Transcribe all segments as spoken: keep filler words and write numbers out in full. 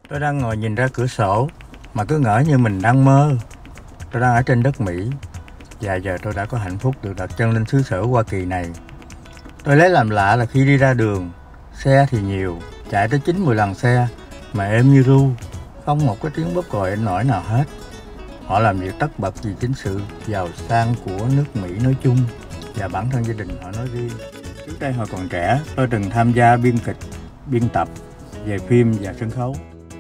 Tôi đang ngồi nhìn ra cửa sổ mà cứ ngỡ như mình đang mơ. Tôi đang ở trên đất Mỹ và giờ tôi đã có hạnh phúc được đặt chân lên xứ sở Hoa Kỳ này. Tôi lấy làm lạ là khi đi ra đường, xe thì nhiều, chạy tới chín mười lần xe mà êm như ru, không một cái tiếng bóp còi inh ỏi nào hết. Họ làm việc tất bật vì chính sự giàu sang của nước Mỹ nói chung và bản thân gia đình họ nói riêng. Trước đây hồi còn trẻ, tôi từng tham gia biên kịch, biên tập về phim và sân khấu.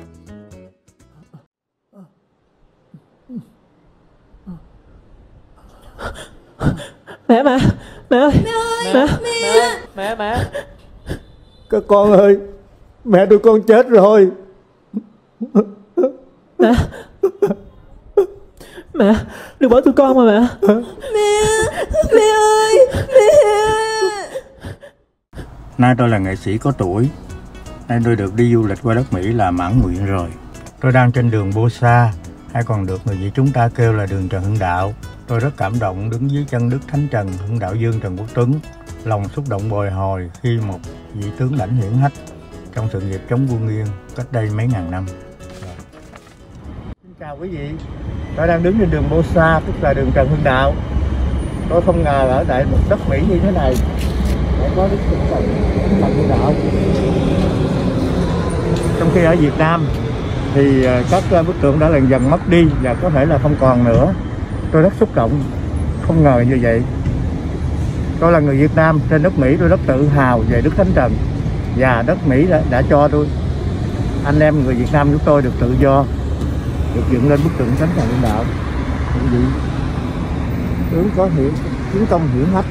Mẹ mẹ mẹ ơi, mẹ ơi, mẹ mẹ mẹ mẹ Các con ơi, mẹ tụi con chết rồi. Mẹ mẹ đừng bỏ tụi con mà mẹ. Mẹ mẹ ơi, mẹ. Nay tôi là nghệ sĩ có tuổi, nay tôi được đi du lịch qua đất Mỹ là mãn nguyện rồi. Tôi đang trên đường Bosa, hay còn được người Việt chúng ta kêu là đường Trần Hưng Đạo. Tôi rất cảm động đứng dưới chân Đức Thánh Trần Hưng Đạo Dương Trần Quốc Tuấn, lòng xúc động bồi hồi khi một vị tướng lãnh hiển hách trong sự nghiệp chống quân Nguyên cách đây mấy ngàn năm. Xin chào quý vị, tôi đang đứng trên đường Bosa, tức là đường Trần Hưng Đạo. Tôi không ngờ ở tại một đất Mỹ như thế này để có Đức Thánh Trần Hưng Đạo. Trong khi ở Việt Nam thì các bức tượng đã dần dần mất đi và có thể là không còn nữa. Tôi rất xúc động, không ngờ như vậy. Tôi là người Việt Nam trên đất Mỹ, tôi rất tự hào về Đức Thánh Trần và đất Mỹ đã, đã cho tôi, anh em người Việt Nam chúng tôi được tự do, được dựng lên bức tượng Thánh Trần Hưng Đạo. Quý vị, tướng có hiển, chiến công hiển hách.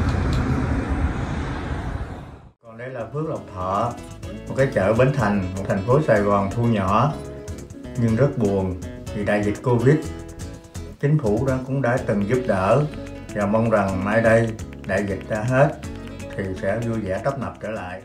Còn đây là Phước Lộc Thọ, một cái chợ Bến Thành, một thành phố Sài Gòn thu nhỏ nhưng rất buồn vì đại dịch Covid. Chính phủ đó cũng đã từng giúp đỡ và mong rằng mai đây đại dịch đã hết thì sẽ vui vẻ tấp nập trở lại.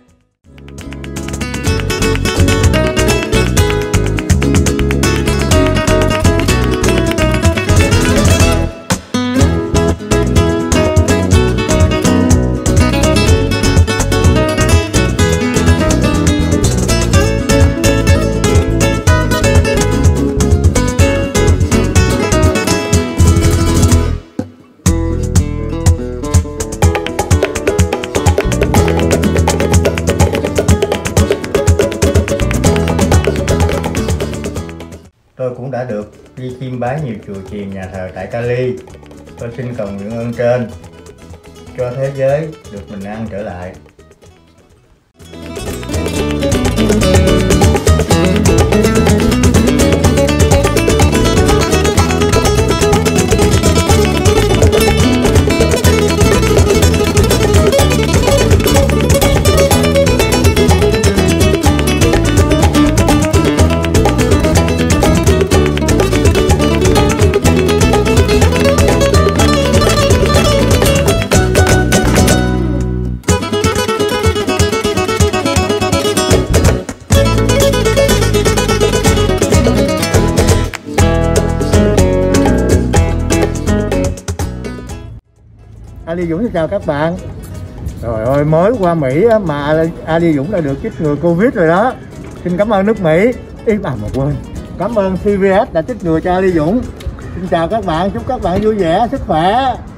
Tôi cũng đã được đi chiêm bái nhiều chùa chiền nhà thờ tại Cali. Tôi xin cầu nguyện ơn trên cho thế giới được bình an trở lại. Ali Dũng xin chào các bạn. Trời ơi, mới qua Mỹ mà Ali Dũng đã được chích ngừa Covid rồi đó. Xin cảm ơn nước Mỹ. Ý à mà quên, cảm ơn xê vê ét đã chích ngừa cho Ali Dũng. Xin chào các bạn, chúc các bạn vui vẻ, sức khỏe.